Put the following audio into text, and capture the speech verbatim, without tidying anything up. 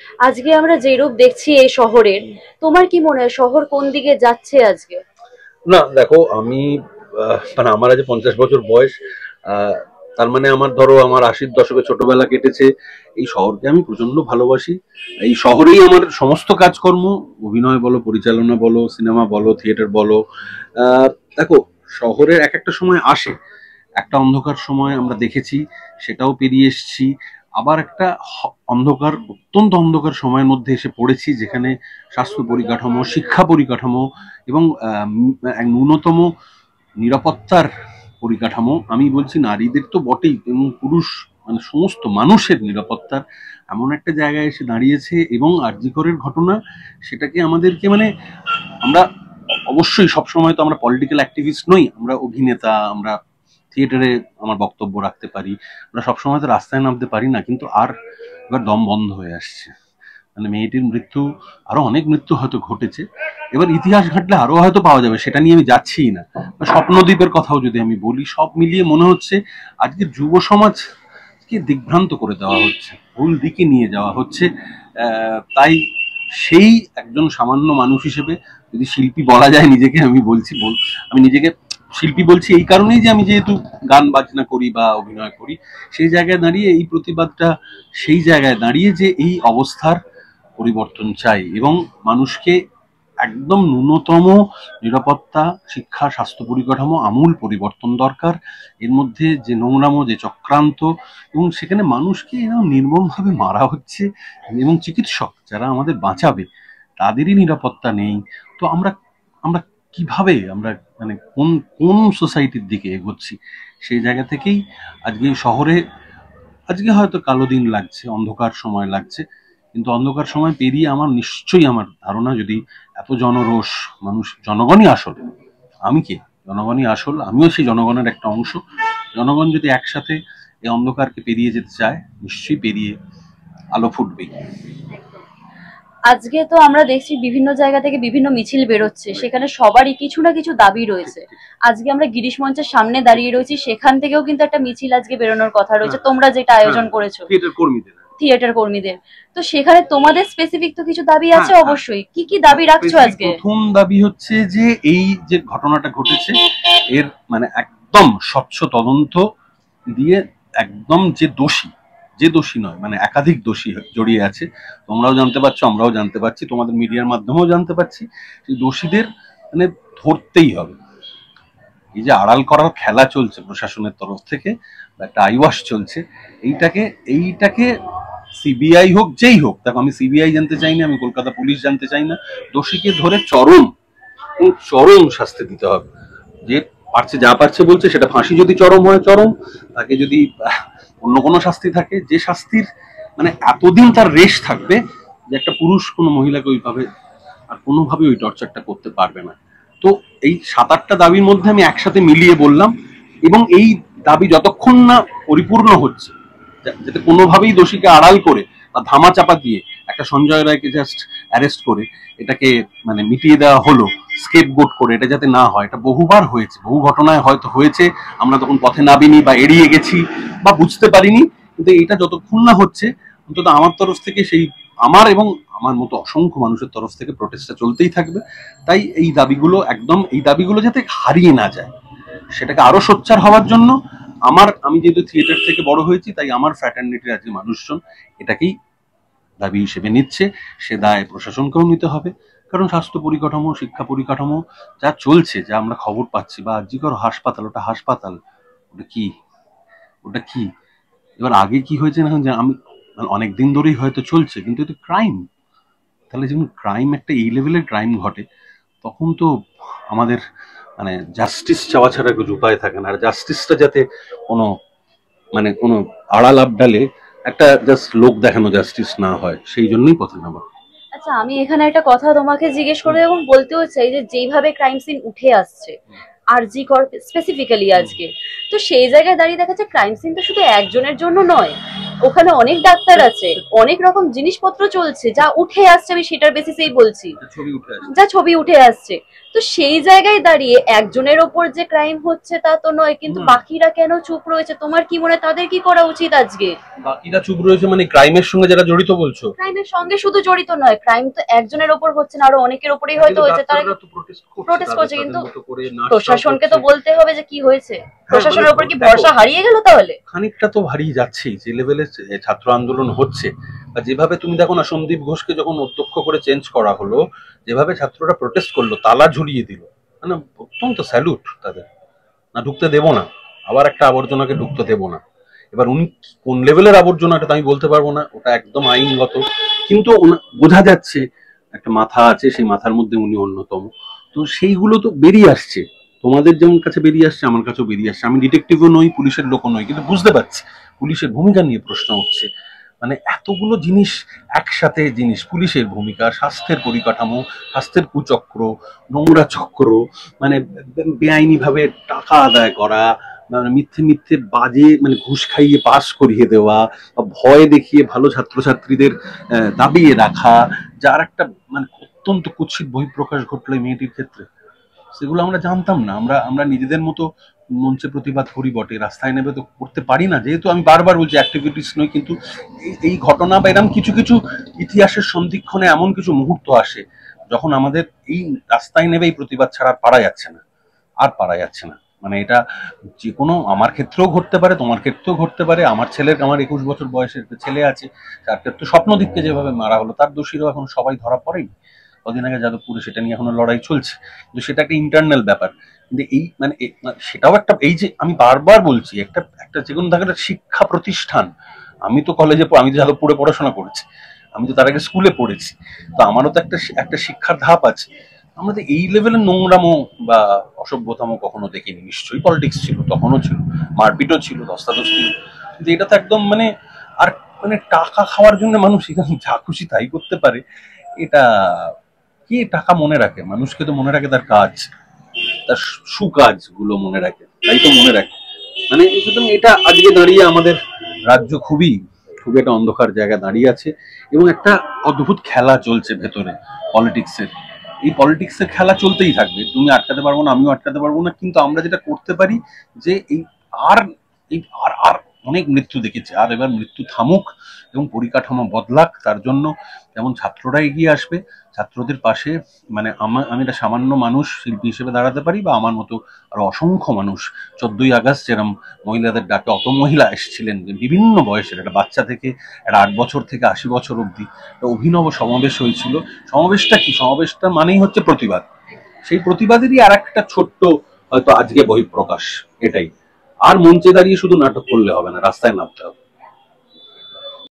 আজকে আমরা যে রূপ দেখছি এই শহরের, তোমার কি মনে হয় শহর কোন দিকে যাচ্ছে আজকে? না দেখো, আমি আহ, মানে আমার আজ পঞ্চাশ বছর বয়স। আহ, তার মানে আমার ধরো আমার আশির দশকে ছোটবেলা কেটেছে। এই শহরকে আমি প্রচন্ড ভালোবাসি। এই শহরেই আমার সমস্ত কাজকর্ম, অভিনয় বলো, পরিচালনা বলো, সিনেমা বলো, থিয়েটার বলো। আহ, দেখো, শহরের এক একটা সময় আসে, একটা অন্ধকার সময় আমরা দেখেছি, সেটাও পেরিয়ে এসেছি। আবার একটা হ- অন্ধকার, অত্যন্ত অন্ধকার সময়ের মধ্যে এসে পড়েছি, যেখানে স্বাস্থ্য পরিকাঠামো, শিক্ষা পরিকাঠামো এবং আহ, এক ন্যূনতম নিরাপত্তার পরিকাঠামো, আমি বলছি নারীদের তো বটেই এবং পুরুষ মানে সমস্ত মানুষের নিরাপত্তার এমন একটা জায়গায় এসে দাঁড়িয়েছে। এবং আরজি করের ঘটনা, সেটাকে আমাদেরকে মানে আমরা অবশ্যই সবসময় তো আমরা পলিটিক্যাল অ্যাক্টিভিস্ট নই, আমরা অভিনেতা, আমরা থিয়েটারে আমার বক্তব্য রাখতে পারি, আমরা সবসময় তো রাস্তায় নামতে পারি না, কিন্তু আর এবার দম বন্ধ হয়ে আসছে। মানে মেয়েটির মৃত্যু, আরো অনেক মৃত্যু হয়তো ঘটেছে, এবার ইতিহাস ঘাটলে আরো হয়তো পাওয়া যাবে, সেটা নিয়ে আমি যাচ্ছি না। স্বপ্নদ্বীপের কথাও যদি আমি বলি, সব মিলিয়ে মনে হচ্ছে আজকে যুব সমাজকে দিগ্ভ্রান্ত করে দেওয়া হচ্ছে, ভুল দিকে নিয়ে যাওয়া হচ্ছে। তাই সেই একজন সামান্য মানুষ হিসেবে, যদি শিল্পী বলা যায় নিজেকে, আমি বলছি বল আমি নিজেকে শিল্পী বলছি এই কারণেই যে আমি যেহেতু গান বাজনা করি বা অভিনয় করি, সেই জায়গায় দাঁড়িয়ে এই প্রতিবাদটা, সেই জায়গায় দাঁড়িয়ে যে এই অবস্থার পরিবর্তন চাই এবং মানুষকে একদম ন্যূনতম নিরাপত্তা, শিক্ষা, স্বাস্থ্য পরিকাঠামো আমূল পরিবর্তন দরকার। এর মধ্যে যে নোংরামো, যে চক্রান্ত, এবং সেখানে মানুষকে এরকম নির্মমভাবে মারা হচ্ছে, এবং চিকিৎসক যারা আমাদের বাঁচাবে তাদেরই নিরাপত্তা নেই। তো আমরা আমরা কিভাবে আমরা মানে কোন কোন সোসাইটির দিকে এগোচ্ছি? সেই জায়গা থেকেই আজকে শহরে, আজকে হয়তো কালো দিন লাগছে, অন্ধকার সময় লাগছে, কিন্তু অন্ধকার সময় পেরিয়ে আমার নিশ্চয়ই, আমার ধারণা, যদি এত জনরোষ, মানুষ, জনগণই আসল, আমি কে, জনগণই আসল, আমিও সেই জনগণের একটা অংশ। জনগণ যদি একসাথে এই অন্ধকারকে পেরিয়ে যেতে চায়, নিশ্চয়ই পেরিয়ে আলো ফুটবেই। আজকে তো আমরা দেখছি বিভিন্ন জায়গা থেকে বিভিন্ন মিছিল বেরোচ্ছে, সেখানে সবারই কিছু না কিছু দাবি রয়েছে। আজকে আমরা গিরিশ মঞ্চের সামনে দাঁড়িয়ে রয়েছি, সেখান থেকেও কিন্তু একটা মিছিল আজকে বেরোনোর কথা রয়েছে, তোমরা যেটা আয়োজন করেছো থিয়েটার কর্মীদের, থিয়েটার কর্মীদের। তো সেখানে তোমাদের স্পেসিফিক তো কিছু দাবি আছে হ্যাঁ, অবশ্যই, কি কি দাবি রাখছো আজকে? প্রথম দাবি হচ্ছে যে এই যে ঘটনাটা ঘটেছে, এর মানে একদম স্বচ্ছ তদন্ত দিয়ে, একদম যে দোষী, যে দোষী নয়, মানে একাধিক দোষী জড়িয়ে আছে, তোমরাও জানতে পারছো, আমরাও জানতে পারছি, তোমাদের মিডিয়ার মাধ্যমেও জানতে পারছি, সেই দোষীদের মানে ধরতেই হবে। এই যে আড়াল করার খেলা চলছে প্রশাসনের তরফ থেকে, একটা আইওয়াশ চলছে, এইটাকে এইটাকে সিবিআই হোক, যেই হোক, দেখো আমি সিবিআই জানতে চাই না, আমি কলকাতা পুলিশ জানতে চাই না, দোষীকে ধরে চরম চরম শাস্তি দিতে হবে। যে পারছে, যা পারছে বলছে, সেটা ফাঁসি যদি চরম হয় চরম, তাকে যদি অন্য কোনো শাস্তি থাকে, যে শাস্তির মানে এতদিন তার রেশ থাকবে, যে একটা পুরুষ কোনো মহিলাকে ওইভাবে আর কোনোভাবে ওই টর্চারটা করতে পারবে না। তো এই সাত আটটা দাবির মধ্যে আমি একসাথে মিলিয়ে বললাম, এবং এই দাবি যতক্ষণ না পরিপূর্ণ হচ্ছে, যাতে কোনোভাবেই দোষীকে আড়াল করে বা ধামা চাপা দিয়ে একটা সঞ্জয় রায়কে জাস্ট অ্যারেস্ট করে এটাকে মানে মিটিয়ে দেওয়া হলো, স্কেপ গোট করে, এটা যাতে না হয়। এটা বহুবার হয়েছে, বহু ঘটনায় হয়তো হয়েছে, আমরা তখন পথে নামিনি বা এড়িয়ে গেছি বা বুঝতে পারিনি, কিন্তু এটা যতক্ষণ না হচ্ছে, অন্তত আমার তরফ থেকে সেই, আমার এবং আমার মতো অসংখ্য মানুষের তরফ থেকে প্রটেস্টটা চলতেই থাকবে। তাই এই দাবিগুলো একদম, এই দাবিগুলো যাতে হারিয়ে না যায়, সেটাকে আরো সোচ্চার হওয়ার জন্য আমার, আমি যেহেতু থিয়েটার থেকে বড় হয়েছি, তাই আমার ফ্র্যাটার্নিটির আজকে মানুষজন এটাকেই দাবি হিসেবে নিচ্ছে। সে দায় প্রশাসনকেও নিতে হবে, কারণ স্বাস্থ্য পরিকাঠামো, শিক্ষা পরিকাঠামো যা চলছে, যা আমরা খবর পাচ্ছি, বা আরজিকর হাসপাতাল, ওটা হাসপাতাল, ওটা কি, ওটা কি এবার আগে কি হয়েছে না, যে আমি অনেক দিন ধরেই হয়তো চলছে, কিন্তু এটা ক্রাইম। তাহলে যখন ক্রাইম, একটা এই লেভেলের ক্রাইম ঘটে, তখন তো আমাদের মানে জাস্টিস চাওয়া ছাড়া কিছু উপায় থাকে না। আর জাস্টিসটা যাতে কোনো মানে কোনো আড়াল আবডালে একটা জাস্ট লোক দেখানো জাস্টিস না হয়, সেই জন্যই কথা নেওয়া। আচ্ছা, আমি এখানে একটা কথা তোমাকে জিজ্ঞেস করে এবং বলতেও চাই, যে যেইভাবে ক্রাইম সিন উঠে আসছে আরজি কর স্পেসিফিক্যালি আজকে, তো সেই জায়গায় দাঁড়িয়ে দেখা যাচ্ছে ক্রাইম সিন তো শুধু একজনের জন্য নয়, ওখানে অনেক ডাক্তার আছে, অনেক রকম জিনিসপত্র চলছে, যা উঠে আসছে আমি সেটার বেসিসেই বলছি, ছবি উঠে আসছে, যা ছবি উঠে আসছে। তো সেই জায়গায় দাঁড়িয়ে একজনের ওপর যে ক্রাইম হচ্ছে তা তো নয়, কিন্তু বাকিরা কেন চুপ রয়েছে? তোমার কি মনে হয় তাদের কি করা উচিত আজকে? বাকিরা চুপ রয়েছে মানে ক্রাইমের সঙ্গে যারা জড়িত বলছো? ক্রাইমের সঙ্গে শুধু জড়িত নয়, ক্রাইম তো একজনের ওপর হচ্ছে না, আরো অনেকের ওপরেই হয়তো হয়েছে, তারা প্রোটেস্ট করছে, কিন্তু প্রশাসনকে তো বলতে হবে যে কি হয়েছে। প্রশাসনের উপর কি ভরসা হারিয়ে গেল তাহলে? খানিকটা তো হারিয়ে যাচ্ছেই, যে লেভেলে ছাত্র আন্দোলন হচ্ছে, বা যেভাবে তুমি দেখো না সন্দীপ ঘোষকে যখন অধ্যক্ষ করে চেঞ্জ করা হলো, যেভাবে ছাত্ররা প্রোটেস্ট করলো, তালা ঝুলিয়ে দিল, মানে অত্যন্ত স্যালুট তাদের। না ঢুকতে দেবো না, আবার একটা আবর্জনাকে ঢুকতে দেবো না। এবার উনি কোন লেভেলের আবর্জনাটা আমি বলতে পারবো না, ওটা একদম আইনগত, কিন্তু বোঝা যাচ্ছে একটা মাথা আছে, সেই মাথার মধ্যে উনি অন্যতম। তো সেইগুলো তো বেরিয়ে আসছে, তোমাদের যেমন কাছে বেরিয়ে আসছে, আমার কাছেও বেরিয়ে আসছে। আমি ডিটেকটিভও নই, পুলিশের লোকও নই, কিন্তু বুঝতে পারছি পুলিশের ভূমিকা নিয়ে প্রশ্ন উঠছে। মানে এতগুলো জিনিস একসাথে, জিনিস পুলিশের ভূমিকা, স্বাস্থ্যের পরিকাঠামো, স্বাস্থ্যের কুচক্র, নোংরা চক্র, মানে বেআইনি ভাবে টাকা আদায় করা, মানে মিথ্যে মিথ্যে বাজে মানে ঘুষ খাইয়ে পাস করিয়ে দেওয়া, ভয় দেখিয়ে ভালো ছাত্রছাত্রীদের দাবিয়ে রাখা, যার একটা মানে অত্যন্ত কুৎসিত বহিঃপ্রকাশ ঘটলো এই মেয়েটির ক্ষেত্রে, সেগুলো আমরা জানতাম না। আমরা আমরা নিজেদের মতো মঞ্চে প্রতিবাদ করি বটে, রাস্তায় নেবে তো করতে পারি না, যেহেতু আমি বারবার বলছি অ্যাক্টিভিটিস নই, কিন্তু এই ঘটনা বা এরকম কিছু কিছু ইতিহাসের সন্ধিক্ষণে এমন কিছু মুহূর্ত আসে যখন আমাদের এই রাস্তায় নেবে এই প্রতিবাদ ছাড়া পারা যাচ্ছে না, আর পারা যাচ্ছে না। মানে এটা যে কোনো, আমার ক্ষেত্রেও ঘটতে পারে, তোমার ক্ষেত্রেও ঘটতে পারে। আমার ছেলের, আমার একুশ বছর বয়সের ছেলে আছে, তার ক্ষেত্রে স্বপ্নদীপকে যেভাবে মারা হলো, তার দোষীরাও এখন সবাই ধরা পড়েনি। কদিন আগে যাদবপুরে সেটা নিয়ে এখনো লড়াই চলছে, কিন্তু সেটা একটা ইন্টারনাল ব্যাপার। কিন্তু এই মানে সেটাও একটা, এই যে আমি বারবার বলছি, একটা একটা যে কোনো একটা শিক্ষা প্রতিষ্ঠান। আমি তো কলেজে, আমি তো যাদবপুরে পড়াশোনা করেছি, আমি তো তার আগে স্কুলে পড়েছি, তো আমারও তো একটা একটা শিক্ষার ধাপ আছে। আমাদের এই লেভেলের নোংরামো বা অসভ্যতামো কখনো দেখিনি। নিশ্চয়ই পলিটিক্স ছিল, তখনও ছিল, মারপিটও ছিল, ধস্তাধস্তি, কিন্তু এটা তো একদম মানে, আর মানে টাকা খাওয়ার জন্য মানুষ এখানে যা খুশি তাই করতে পারে, এটা কে টাকা মনে রাখে? মানুষকে তো মনে রাখে তার কাজ, তার সুকাজ গুলো মনে রাখে, তাই তো মনে রাখে। মানে সুতরাং এটা আজকে দাঁড়িয়ে আমাদের রাজ্য খুবই খুবই একটা অন্ধকার জায়গায় দাঁড়িয়ে আছে, এবং একটা অদ্ভুত খেলা চলছে ভেতরে পলিটিক্সের। এই পলিটিক্সের খেলা চলতেই থাকবে, তুমি আটকাতে পারবো না, আমিও আটকাতে পারবো না। কিন্তু আমরা যেটা করতে পারি যে এই আর এই আর আর অনেক মৃত্যু দেখেছে, আর এবার মৃত্যু থামুক এবং পরিকাঠামো বদলাক। তার জন্য যেমন ছাত্ররা এগিয়ে আসবে, ছাত্রদের পাশে মানে আমি একটা সামান্য মানুষ শিল্পী হিসেবে দাঁড়াতে পারি, বা আমার মতো আরো অসংখ্য মানুষ। চোদ্দই আগস্ট যেরকম মহিলাদের ডাকে অত মহিলা এসেছিলেন বিভিন্ন বয়সের, একটা বাচ্চা থেকে একটা আট বছর থেকে আশি বছর অব্দি, একটা অভিনব সমাবেশ হয়েছিল। সমাবেশটা কি? সমাবেশটা মানেই হচ্ছে প্রতিবাদ। সেই প্রতিবাদেরই আর একটা ছোট্ট হয়তো আজকে বহিঃপ্রকাশ, এটাই। আর মঞ্চে দাঁড়িয়ে শুধু নাটক করলে হবে না, রাস্তায় নামতে হবে।